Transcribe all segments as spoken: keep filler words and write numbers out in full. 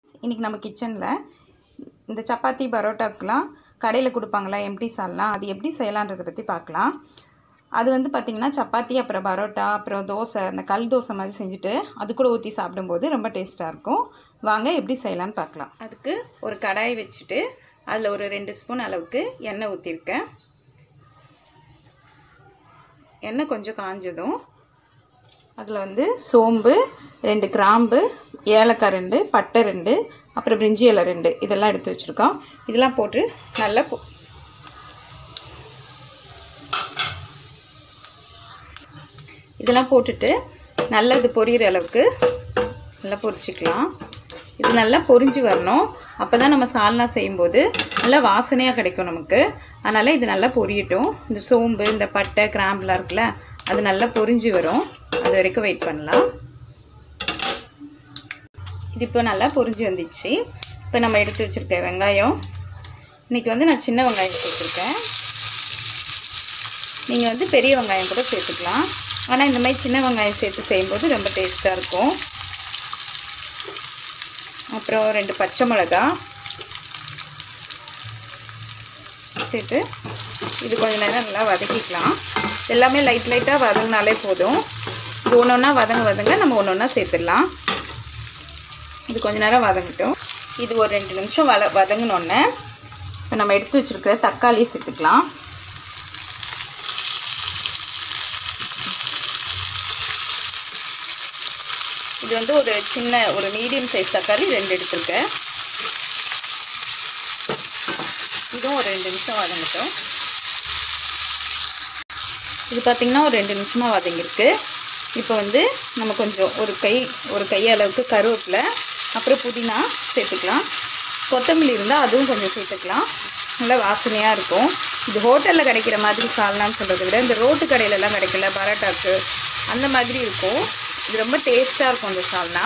இன்றைக்கி நம்ம கிச்சனில் இந்த சப்பாத்தி பரோட்டாக்கெலாம் கடையில் கொடுப்பாங்களா எம்டி சால்னா, அது எப்படி செய்யலான்றதை பற்றி பார்க்கலாம். அது வந்து பார்த்திங்கன்னா சப்பாத்தி அப்புறம் பரோட்டா அப்புறம் தோசை, அந்த கல் தோசை மாதிரி செஞ்சுட்டு அது கூட ஊற்றி சாப்பிடும்போது ரொம்ப டேஸ்ட்டாக இருக்கும். வாங்க எப்படி செய்யலான்னு பார்க்கலாம். அதுக்கு ஒரு கடாய் வச்சுட்டு அதில் ஒரு ரெண்டு ஸ்பூன் அளவுக்கு எண்ணெய் ஊற்றிருக்கேன். எண்ணெய் கொஞ்சம் காஞ்சதும் அதில் வந்து சோம்பு ரெண்டு, கிராம்பு, ஏலக்காய் ரெண்டு, பட்டை ரெண்டு, அப்புறம் பிரிஞ்சி இலை ரெண்டு, இதெல்லாம் எடுத்து வச்சுருக்கோம். இதெல்லாம் போட்டு நல்லா பொ இதெல்லாம் போட்டுட்டு நல்லா இது பொரியிற அளவுக்கு நல்லா பொரிச்சிக்கலாம். இது நல்லா பொரிஞ்சு வரணும். அப்போ தான் நம்ம சால்னா செய்யும்போது நல்லா வாசனையாக கிடைக்கும் நமக்கு. அதனால் இது நல்லா பொரியட்டும். இந்த சோம்பு, இந்த பட்டை, கிராம்புலாம் இருக்குல்ல, அது நல்லா பொரிஞ்சு வரும். அது வரைக்கும் வெயிட் பண்ணலாம். இது இப்போ நல்லா பொரிஞ்சு வந்துச்சு. இப்போ நம்ம எடுத்து வச்சுருக்க வெங்காயம், இன்றைக்கி வந்து நான் சின்ன வெங்காயம் சேர்த்துருக்கேன். நீங்கள் வந்து பெரிய வெங்காயம் கூட சேர்த்துக்கலாம். ஆனால் இந்த மாதிரி சின்ன வெங்காயம் சேர்த்து செய்யும்போது ரொம்ப டேஸ்ட்டாக இருக்கும். அப்புறம் ரெண்டு பச்சை மிளகா சேர்த்து இது கொஞ்சம் நேரம் நல்லா வதக்கிக்கலாம். எல்லாமே லைட் லைட்டாக வதங்கினாலே போதும். இது ஒன்று ஒன்றா வதங்க வதங்க நம்ம ஒன்று ஒன்றா சேர்த்துடலாம். இது கொஞ்சம் நேரம் வதங்கட்டும். இது ஒரு ரெண்டு நிமிஷம் வத வதங்கினோடனே இப்போ நம்ம எடுத்து வச்சுருக்கிற தக்காளி சேர்த்துக்கலாம். இது வந்து ஒரு சின்ன ஒரு மீடியம் சைஸ் தக்காளி ரெண்டு எடுத்துருக்கேன். இதுவும் ஒரு ரெண்டு நிமிஷம் வதங்கட்டும். இது பார்த்திங்கன்னா ஒரு ரெண்டு நிமிஷமாக வதங்கிருக்கு. இப்போ வந்து நம்ம கொஞ்சம் ஒரு கை ஒரு கை அளவுக்கு கருவேப்பிலை, அப்புறம் புதினா சேர்த்துக்கலாம். கொத்தமல்லி இருந்தால் அதுவும் கொஞ்சம் சேர்த்துக்கலாம். நல்லா வாசனையாக இருக்கும். இது ஹோட்டலில் கிடைக்கிற மாதிரி சால்னான்னு சொல்கிறத விட இந்த ரோட்டு கடையிலலாம் கிடைக்கல பரோட்டாக்கு அந்த மாதிரி இருக்கும். இது ரொம்ப டேஸ்ட்டாக இருக்கும் இந்த சால்னா.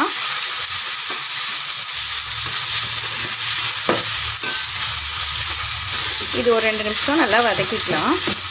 இது ஒரு ரெண்டு நிமிஷம் நல்லா வதக்கிக்கலாம்.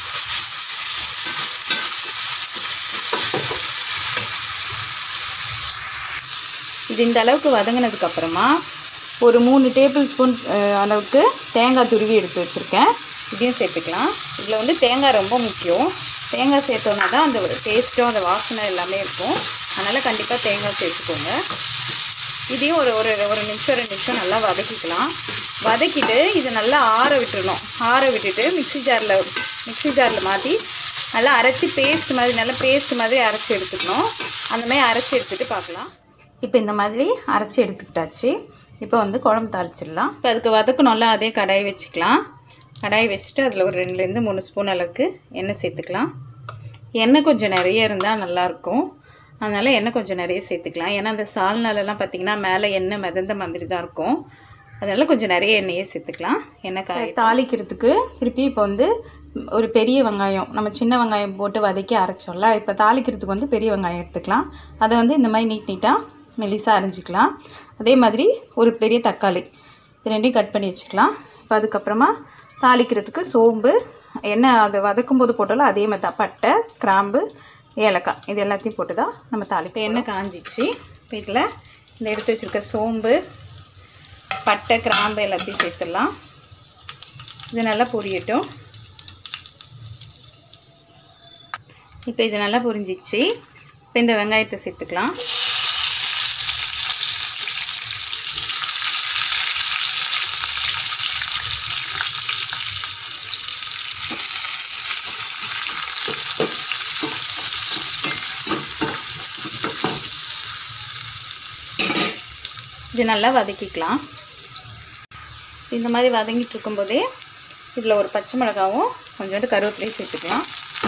இது இந்த அளவுக்கு வதங்கினதுக்கப்புறமா ஒரு மூணு டேபிள் ஸ்பூன் அளவுக்கு தேங்காய் துருவி எடுத்து வச்சுருக்கேன். இதையும் சேர்த்துக்கலாம். இதில் வந்து தேங்காய் ரொம்ப முக்கியம். தேங்காய் சேர்த்தோன்னா தான் அந்த டேஸ்ட்டும் அந்த வாசனை எல்லாமே இருக்கும். அதனால் கண்டிப்பாக தேங்காய் சேர்த்துக்கோங்க. இதையும் ஒரு ஒரு ஒரு நிமிஷம் ரெண்டு நிமிஷம் நல்லா வதக்கிக்கலாம். வதக்கிட்டு இதை நல்லா ஆற விட்டுடணும். ஆற விட்டுட்டு மிக்ஸி ஜாரில் மிக்ஸி ஜாரில் மாற்றி நல்லா அரைச்சி பேஸ்ட் மாதிரி நல்லா பேஸ்ட் மாதிரி அரைச்சி எடுத்துக்கணும். அந்த மாதிரி அரைச்சி எடுத்துகிட்டு பார்க்கலாம். இப்போ இந்த மாதிரி அரைச்சி எடுத்துக்கிட்டாச்சு. இப்போ வந்து குழம்பு தாளிச்சிடலாம். இப்போ அதுக்கு வதக்கணும்ல, அதே கடாய் வச்சுக்கலாம். கடாய் வச்சுட்டு அதில் ஒரு ரெண்டுலேருந்து மூணு ஸ்பூன் அளவுக்கு எண்ணெய் சேர்த்துக்கலாம். எண்ணெய் கொஞ்சம் நிறைய இருந்தால் நல்லாயிருக்கும். அதனால் எண்ணெய் கொஞ்சம் நிறைய சேர்த்துக்கலாம். ஏன்னா அந்த சால்னாலெலாம் பார்த்திங்கன்னா மேலே எண்ணெய் மிதந்த மாதிரி தான் இருக்கும். அதனால் கொஞ்சம் நிறைய எண்ணெயே சேர்த்துக்கலாம். எண்ணெய் காய் தாளிக்கிறதுக்கு திருப்பி இப்போ வந்து ஒரு பெரிய வெங்காயம், நம்ம சின்ன வெங்காயம் போட்டு வதக்கி அரைச்சோம்ல, இப்போ தாளிக்கிறதுக்கு வந்து பெரிய வெங்காயம் எடுத்துக்கலாம். அதை வந்து இந்த மாதிரி நீட் நீட்டாக மெலிசாக அரைஞ்சிக்கலாம். அதே மாதிரி ஒரு பெரிய தக்காளி, இது ரெண்டையும் கட் பண்ணி வச்சுக்கலாம். இப்போ அதுக்கப்புறமா தாளிக்கிறதுக்கு சோம்பு, எண்ணெய் அதை வதக்கும் போது போட்டாலும் அதே மாதிரி தான் பட்டை, கிராம்பு, ஏலக்காய், இது எல்லாத்தையும் போட்டு தான் நம்ம தாளிக்க. எண்ணெய் காஞ்சிச்சு. இப்போ இதில் இந்த எடுத்து வச்சுருக்க சோம்பு, பட்டை, கிராம்பு எல்லாத்தையும் சேர்த்துடலாம். இது நல்லா பொரியட்டும். இப்போ இது நல்லா பொரிஞ்சிச்சு. இப்போ இந்த வெங்காயத்தை சேர்த்துக்கலாம். இது நல்லா வதக்கிக்கலாம். இந்த மாதிரி வதங்கிட்டு இருக்கும்போதே இதில் ஒரு பச்சை மிளகாவும் கொஞ்சோண்டு கருவேப்பிலையும் சேர்த்துக்கலாம்.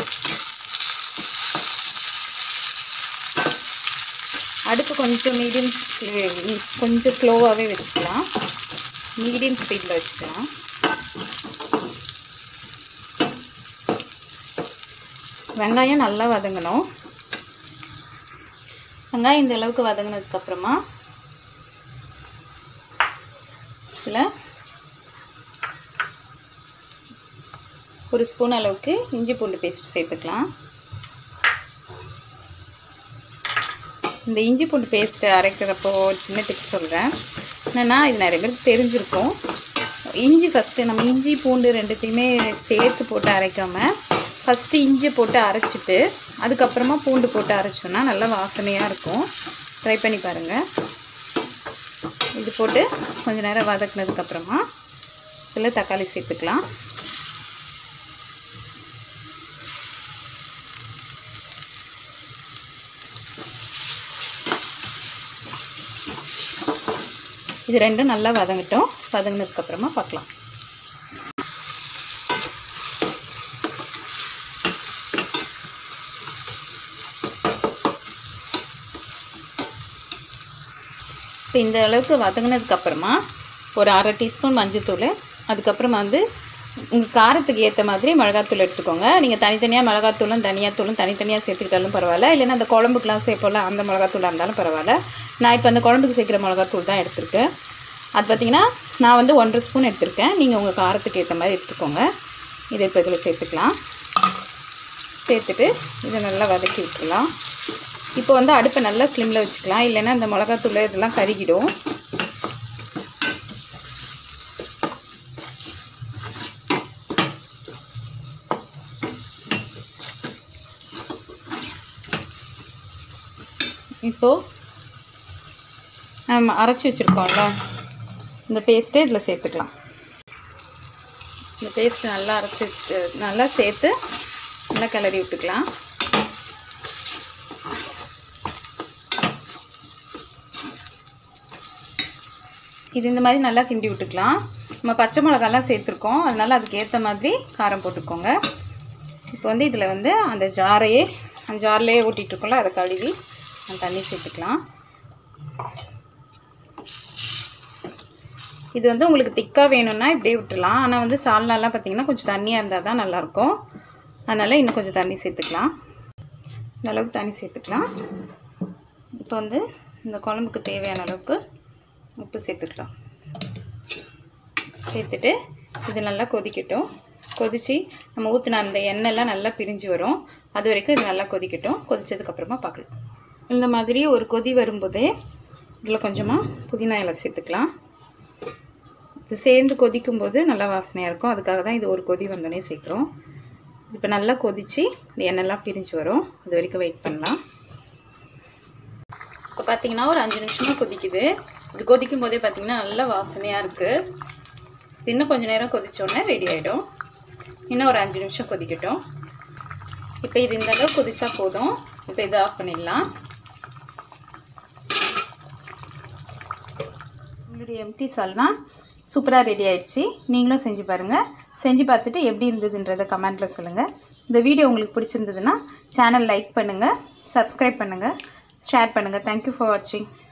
அடுப்பு கொஞ்சம் மீடியம் கொஞ்சம் ஸ்லோவாகவே வச்சுக்கலாம். மீடியம் ஸ்பீடில் வச்சுக்கலாம். வெங்காயம் நல்லா வதங்கணும். வெங்காயம் இந்த அளவுக்கு வதங்கினதுக்கப்புறமா இதில் ஒரு ஸ்பூன் அளவுக்கு இஞ்சி பூண்டு பேஸ்ட் சேர்த்துக்கலாம். இந்த இஞ்சி பூண்டு பேஸ்ட் அரைக்கிறப்போ சின்ன டிப்ஸ் சொல்கிறேன். என்னென்னா இது நிறைய பேருக்கு தெரிஞ்சிருக்கும். இஞ்சி ஃபஸ்ட்டு நம்ம இஞ்சி பூண்டு ரெண்டுத்தையுமே சேர்த்து போட்டு அரைக்காமல் ஃபஸ்ட்டு இஞ்சி போட்டு அரைச்சிட்டு அதுக்கப்புறமா பூண்டு போட்டு அரைச்சோன்னா நல்லா வாசனையாக இருக்கும். ட்ரை பண்ணி பாருங்கள். இது போட்டு கொஞ்சம் நேரம் வதக்குனதுக்கப்புறமா இதில் தக்காளி சேர்த்துக்கலாம். இது ரெண்டும் நல்லா வதங்கட்டும். வதங்கினதுக்கப்புறமா பார்க்கலாம். இப்போ இந்த அளவுக்கு வதங்கினதுக்கப்புறமா ஒரு அரை டீஸ்பூன் மஞ்சள்தூள், அதுக்கப்புறமா வந்து உங்கள் காரத்துக்கு ஏற்ற மாதிரி மிளகாத்தூள் எடுத்துக்கோங்க. நீங்கள் தனித்தனியாக மிளகாத்தூளும் தனியாத்தூளும் தனித்தனியாக சேர்த்துக்கிட்டாலும் பரவாயில்ல, இல்லைன்னா அந்த குழம்புக்கெலாம் சேர்ப்போம்ல அந்த மிளகாத்தூளாக இருந்தாலும் பரவாயில்ல. நான் இப்போ அந்த குழம்புக்கு சேர்க்குற மிளகாத்தூள் தான் எடுத்திருக்கேன். அது பார்த்திங்கன்னா நான் வந்து ஒன்றரை ஸ்பூன் எடுத்திருக்கேன். நீங்கள் உங்கள் காரத்துக்கு ஏற்ற மாதிரி எடுத்துக்கோங்க. இதை இப்போ இதில் சேர்த்துக்கலாம். சேர்த்துட்டு இதை நல்லா வதக்கி விட்டுடலாம். இப்போ வந்து அடுப்பை நல்லா ஸ்லிம்மில் வச்சுக்கலாம், இல்லைன்னா இந்த மிளகாத்தூள் இதெல்லாம் கருகிடும். இப்போது நம்ம அரைச்சி வச்சுருக்கோம்ல இந்த பேஸ்ட்டை இதில் சேர்த்துக்கலாம். இந்த பேஸ்ட்டு நல்லா அரைச்சி வச்சு நல்லா சேர்த்து நல்லா கிளறி விட்டுக்கலாம். இது இந்த மாதிரி நல்லா கிண்டி விட்டுக்கலாம். நம்ம பச்சை மிளகாலாம் சேர்த்துருக்கோம், அதனால் அதுக்கு ஏற்ற மாதிரி காரம் போட்டுக்கோங்க. இப்போ வந்து இதில் வந்து அந்த ஜாரையே அந்த ஜார்லேயே ஊட்டிகிட்ருக்கோம்ல அதை கழுவி தண்ணி சேர்த்துக்கலாம். இது வந்து உங்களுக்கு திக்காக வேணும்னா இப்படியே விட்டுடலாம். ஆனால் வந்து சால்னாலாம் பார்த்திங்கன்னா கொஞ்சம் தண்ணியாக இருந்தால் தான் நல்லாயிருக்கும். அதனால் இன்னும் கொஞ்சம் தண்ணி சேர்த்துக்கலாம். இந்த அளவுக்கு தண்ணி சேர்த்துக்கலாம். இப்போ வந்து இந்த குழம்புக்கு தேவையான அளவுக்கு உப்பு சேர்த்துக்கலாம். சேர்த்துட்டு இது நல்லா கொதிக்கட்டும். கொதித்து நம்ம ஊற்றின அந்த எண்ணெய்லாம் நல்லா பிரிஞ்சு வரும். அது வரைக்கும் இது நல்லா கொதிக்கட்டும். கொதித்ததுக்கப்புறமா பார்க்கலாம். இந்த மாதிரி ஒரு கொதி வரும்போதே இதில் கொஞ்சமாக புதினா இலை சேர்த்துக்கலாம். இது சேர்ந்து கொதிக்கும்போது நல்லா வாசனையாக இருக்கும். அதுக்காக தான் இது ஒரு கொதி வந்தோடனே சேர்க்குறோம். இப்போ நல்லா கொதித்து இந்த எண்ணெய்லாம் பிரிஞ்சு வரும். அது வரைக்கும் வெயிட் பண்ணலாம். இப்போ பார்த்திங்கன்னா ஒரு அஞ்சு நிமிஷமாக கொதிக்குது. இது கொதிக்கும் போதே பார்த்திங்கன்னா நல்லா வாசனையாக இருக்குது. இன்னும் கொஞ்சம் நேரம் கொதித்தோடனே ரெடி ஆகிடும். இன்னும் ஒரு அஞ்சு நிமிஷம் கொதிக்கட்டும். இப்போ இது இந்த அளவு கொதிச்சா போதும். இப்போ இதை ஆஃப் பண்ணிடலாம். உங்களுடைய எம்டி சால்னா சூப்பராக ரெடி ஆகிடுச்சு. நீங்களும் செஞ்சு பாருங்கள். செஞ்சு பார்த்துட்டு எப்படி இருந்ததுன்றதை கமெண்ட்டில் சொல்லுங்கள். இந்த வீடியோ உங்களுக்கு பிடிச்சிருந்ததுன்னா சேனல் லைக் பண்ணுங்கள், சப்ஸ்கிரைப் பண்ணுங்கள், ஷேர் பண்ணுங்கள். தேங்க்யூ ஃபார் வாட்சிங்.